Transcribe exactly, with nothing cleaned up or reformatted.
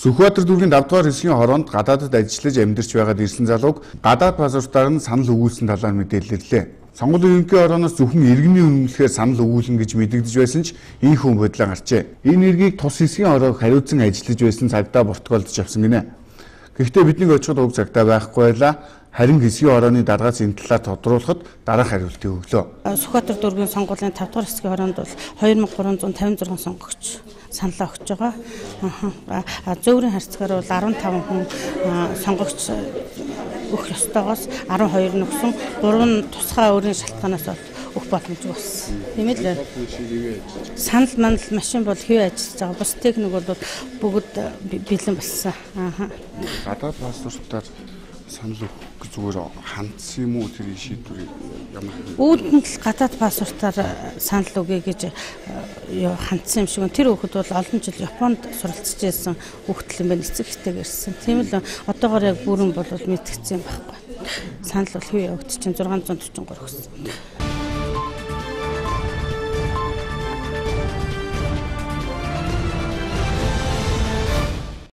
Сүхбаатар дүүргийн давь дахь хэсгийн хороонд гадаадд ажиллаж амьдарч байгаад ирсэн залууг гадаад пассвортоор нь санал өгүүлсэн талаар мэдээлэлээ. Сонгуулийн ерөнхий хорооноос зөвхөн иргэний үнэмлэхээр санал өгүүлнэ гэж мэдэгдэж байсан ч ийм хүн бодлоо гарчээ. Энэ нэргийг тус хэсгийн хороог хариуцсан ажиллаж байсан цагтаа протоколдож авсан гинэ. Гэхдээ бидний очиход уг цагтаа байхгүй байлаа. Харин хэсгийн хорооны даргаас энэ талаар тодруулахад дараах хариултыг өглөө. Сүхбаатар дүүргийн сонгуулийн тавь дахь хэсгийн хороонд бол хоёр мың гурван зуун тавин зургаан сонгогч саналаа өгч байгаа. Аа зөөврийн харьцаагаар бол арван таван хүн сонгогч өгөх ёстойгоос арван хоёр нь өгсөн, гурав нь тусгай өөрийн шалтгаанаас бол өгөх боломжгүй болсон. Тийм ээ л. Санал манал машин бол хэвээ ажиллаж байгаа. Бус техник бол бүгд бэлэн болсон. Аа. Гадаад пассвортоор санал өгөх зүгээр хандсан юм уу тэр шийдвэр ямар үүдэн л гадаад пассвортоор санал өгье гэж хандсан юм шиг. Тэр хүүхэд бол олон жил Японд суралцж байсан хүүхэд юм байна. Эцэг ихтэйг ирсэн. Тийм л одоогоор яг бүрэн бол мэдгдсэн юм байхгүй. Санал бол хэвээ өгч чинь зургаан зуун дөрвөн гурав өгсөн.